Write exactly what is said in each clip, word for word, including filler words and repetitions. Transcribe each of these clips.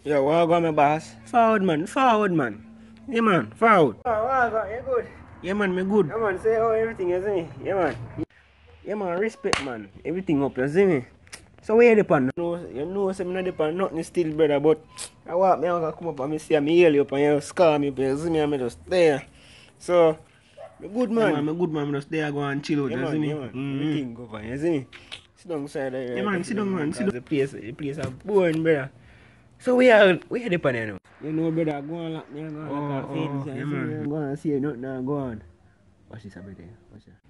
Yo, what go my boss? Forward man, forward man. Yeah man, forward. Oh, what go? You good? Yeah man, me good. Yeah man, say how everything is me. Yeah man. Yeah man, respect man. Everything up, you see me? So where you depend? You know, you know say me not depend nothing still, brother, but I walk me I come up and me see me hail you up and you scar me, but you see me and me just there. So me good man. Yeah man, me good man, me just there go and chill out, yeah, you man, see me? Yeah man, mm-hmm. Everything go fine, you see me? Sit down side there. Yeah man, sit down man, sit down. The place, the place is boring, brother. So we are, we are depend now. You know, brother, go on like me, go on like a fence, yeah man. Go on and see nothing now, go on. Watch this a bit there, watch that.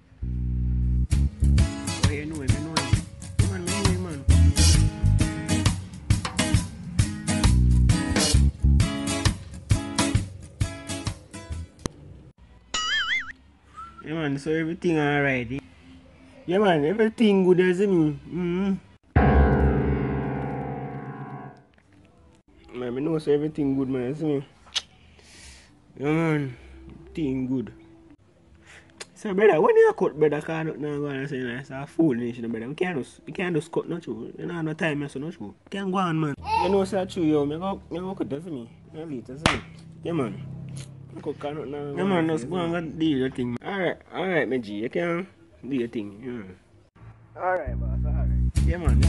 Oh, you know him, you know him. Man, me know him, man. Yeah, man, so everything alright. Eh? Yeah, man, everything good, you see me? Mm-hmm. Man, I know so everything good, man, you see me? Yeah, man, everything good. So, brother, when you cut, brother, because not now go and say, it's a fool, you know, brother. We can't just, we can't just cut, no true. You don't have no time, so no true. Can't go on, man. You know, so true, yo. I go, I go cut, you see me? I leave, you see me? Yeah, man. I cut, not now. Yeah, man, just go and do your thing. Alright, alright, my G. You can do your thing, yeah. Alright, boss, alright. Yeah, man.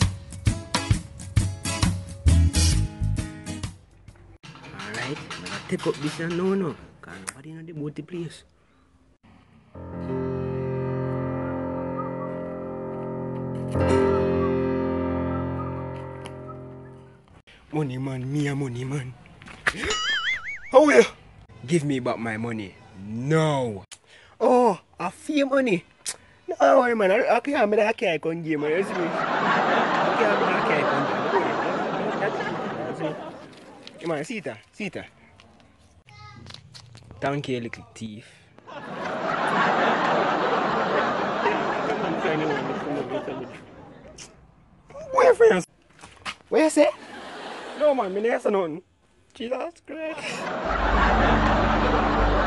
Alright, I'm gonna take up this and no, no. Because nobody know the boat the place. Money man, me a money man. How will you? Give me back my money. No. Oh, a fee money. No worry man, I can't make that can't come game, man. You see me? I can't make that can't come game. Come on, see that, see that. Thank you, little thief. Where your friends? Where you say? No man, me never say nothing. Jesus Christ.